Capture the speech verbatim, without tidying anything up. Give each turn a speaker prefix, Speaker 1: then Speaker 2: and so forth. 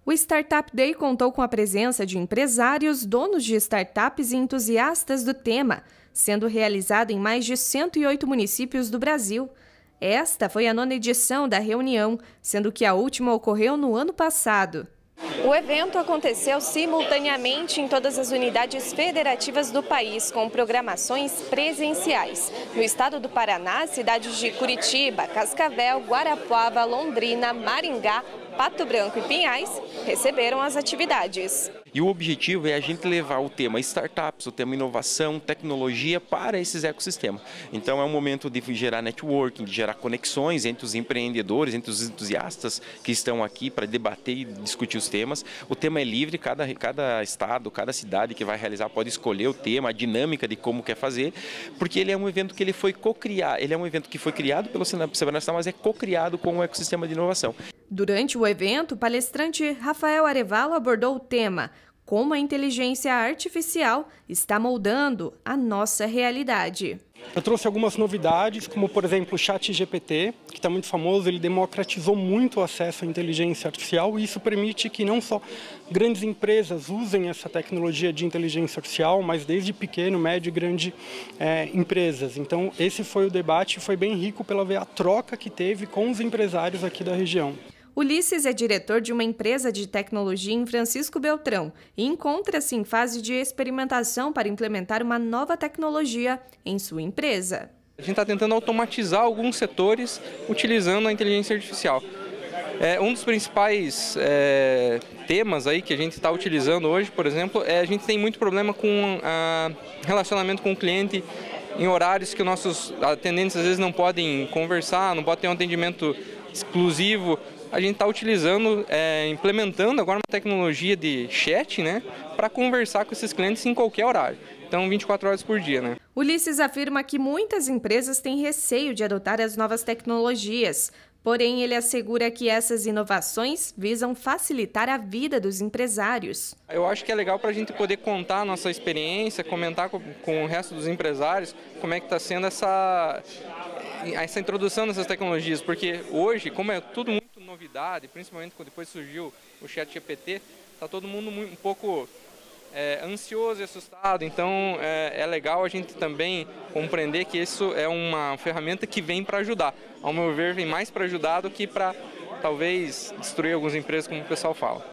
Speaker 1: O Startup Day contou com a presença de empresários, donos de startups e entusiastas do tema, sendo realizado em mais de cento e oito municípios do Brasil. Esta foi a nona edição da reunião, sendo que a última ocorreu no ano passado. O evento aconteceu simultaneamente em todas as unidades federativas do país, com programações presenciais. No estado do Paraná, cidades de Curitiba, Cascavel, Guarapuava, Londrina, Maringá, Pato Branco e Pinhais receberam as atividades.
Speaker 2: E o objetivo é a gente levar o tema startups, o tema inovação, tecnologia para esses ecossistemas. Então é um momento de gerar networking, de gerar conexões entre os empreendedores, entre os entusiastas que estão aqui para debater e discutir os temas. O tema é livre, cada, cada estado, cada cidade que vai realizar pode escolher o tema, a dinâmica de como quer fazer, porque ele é um evento que ele foi co-criado, ele é um evento que foi criado pelo Sebrae Nacional, mas é co-criado com o ecossistema de inovação.
Speaker 1: Durante o evento, o palestrante Rafael Arevalo abordou o tema: como a inteligência artificial está moldando a nossa realidade.
Speaker 3: Eu trouxe algumas novidades, como por exemplo o ChatGPT, que está muito famoso. Ele democratizou muito o acesso à inteligência artificial e isso permite que não só grandes empresas usem essa tecnologia de inteligência artificial, mas desde pequeno, médio e grande é, empresas. Então esse foi o debate, foi bem rico pela ver a troca que teve com os empresários aqui da região.
Speaker 1: Ulisses é diretor de uma empresa de tecnologia em Francisco Beltrão e encontra-se em fase de experimentação para implementar uma nova tecnologia em sua empresa.
Speaker 4: A gente está tentando automatizar alguns setores utilizando a inteligência artificial. É, um dos principais é, temas aí que a gente está utilizando hoje, por exemplo, é a gente tem muito problema com a, relacionamento com o cliente em horários que os nossos atendentes às vezes não podem conversar, não podem ter um atendimento exclusivo. A gente está utilizando, é, implementando agora uma tecnologia de chat, né, para conversar com esses clientes em qualquer horário. Então, vinte e quatro horas por dia, né?
Speaker 1: Ulisses afirma que muitas empresas têm receio de adotar as novas tecnologias. Porém, ele assegura que essas inovações visam facilitar a vida dos empresários.
Speaker 4: Eu acho que é legal para a gente poder contar a nossa experiência, comentar com, com o resto dos empresários como é que está sendo essa, essa introdução dessas tecnologias. Porque hoje, como é tudo muito novidade, principalmente quando depois surgiu o ChatGPT, está todo mundo um pouco é, ansioso e assustado. Então é, é legal a gente também compreender que isso é uma ferramenta que vem para ajudar. Ao meu ver, vem mais para ajudar do que para talvez destruir algumas empresas, como o pessoal fala.